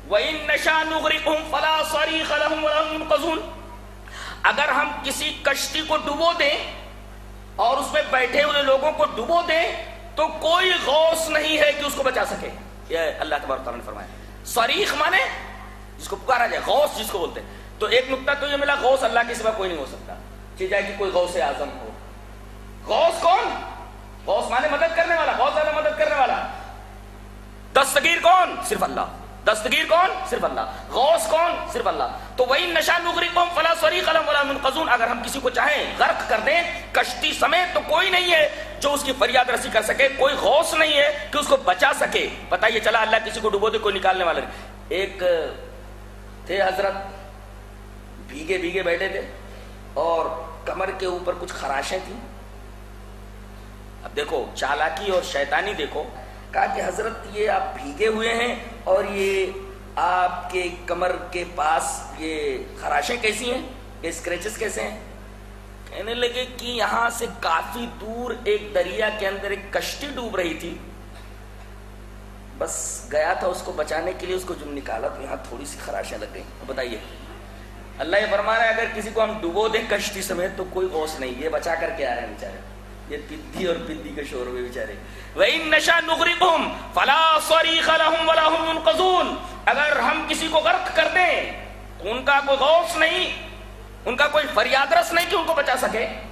وَإِن نَّشَأْ نُغْرِقْهُمْ فَلَا صَرِيخَ لَهُمْ وَلَا هُمْ يُنقَذُونَ، اگر ہم کسی کشتی کو ڈبو دیں اور اس میں بیٹھے ہوئے لوگوں کو ڈبو دیں تو کوئی غوث نہیں ہے کہ اس کو بچا سکے. یہ اللہ تبارک تعالیٰ نے فرمایا. صریخ مانے جس کو پکارا جائے، غوث جس کو بولتے ہیں. تو ایک نقطہ تو یہ ملا، غوث اللہ کے سوا کوئی نہیں ہو سکتا. چاہے کہ کوئی غوث اعظم ہو. غوث کون؟ غوث مانے مدد کرنے والا، غوث والا مدد کرنے والا. دستگیر کون؟ صرف اللہ. دستگیر کون؟ صرف اللہ. غوث کون؟ صرف اللہ. تو وَإِن نَّشَأْ نُغْرِقْهُمْ فَلَا صَرِيخَ لَهُمْ وَلَا هُمْ يُنقَذُونَ، اگر ہم کسی کو چاہیں غرق کر دیں کشتی سمیت تو کوئی نہیں ہے جو اس کی فریاد رسی کر سکے، کوئی غوث نہیں ہے کہ اس کو بچا سکے. پتہ یہ چلا اللہ کسی کو ڈبو دے کوئی نکالنے والا نہیں. ایک تھے حضرت، بھیگے بھیگے بیٹھے تھے اور کمر کے اوپر کچھ خراشیں تھیں. اب دیکھو چالاکی اور شیطانی دیکھو. کہا کہ حضرت یہ آپ بھیگے ہوئے ہیں اور یہ آپ کے کمر کے پاس یہ خراشیں کیسی ہیں، یہ اسکریچز کیسے ہیں؟ کہنے لگے کہ یہاں سے کافی دور ایک دریا کے اندر ایک کشتی ڈوب رہی تھی، بس گیا تھا اس کو بچانے کے لیے، اس کو جب نکالا تو یہاں تھوڑی سی خراشیں لگ گئی. بتائیے اللہ یہ فرما رہا ہے اگر کسی کو ہم ڈبو دیں کشتی سمیت تو کوئی غوث نہیں، یہ بچا کر کے آ رہے ہیں بیچارے. یہ پدھی اور پدھی کے شور ہوئے بیچارے. وَإِن نَّشَأْ نُغْرِقْهُمْ فَلَا صَرِيخَ لَهُمْ وَلَا هُمْ يُنقَذُونَ، اگر ہم کسی کو غرق کر دیں تو ان کا کوئی غوث نہیں، ان کا کوئی فریاد رس نہیں کہ ان کو بچا سکے.